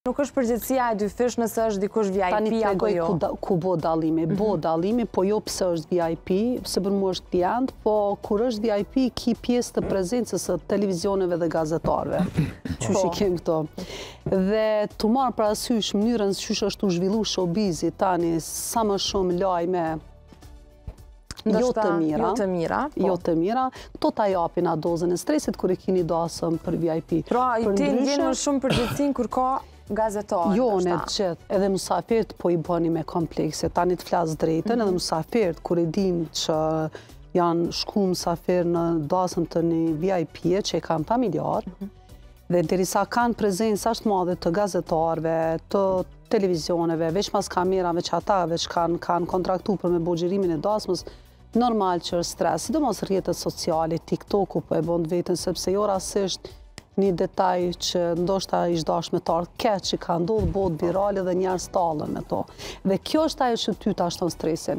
Nuk është përgjithësia e dy fysh nëse është dikush VIP apo jo. Ku bo dalimi. Bo dalimi, po jo pse është VIP, pse për mu është klient, po kur është VIP, ki pjesë të prezencës të televizioneve dhe gazetarve. Qysh i kemë këto. Dhe të marë parasysh mënyrën qysh është u zhvillu showbizi tani, sa më shumë lajme jo të mira, këto ta japin a dozën e stresit kur e kini dasëm për VIP. Pra, i ti ndjenë më shumë përgjithësin kur ka gazetarë. Jo, në gjithë, edhe musafirt po i bëni me komplekse, tani të flasë drejten, edhe musafirt, kur e din që janë shku musafir në dasëm të një VIP-e që e kanë familjar, dhe derisa kanë prezencë ashtë madhe të gazetarëve, të televizioneve, veç mas kamerave që ata veç kanë kontraktu për me bogjerimin e dasmës, normal që është stres, sidomos rrjetet sociale, TikTok-u po e bënd vetën, sepse jo rasisht një detaj që ndoshta ishtë dash me tarë keq që ka ndodhë botë virale dhe njerës talën me to. Dhe kjo është ajo që ty ta ashton stresin.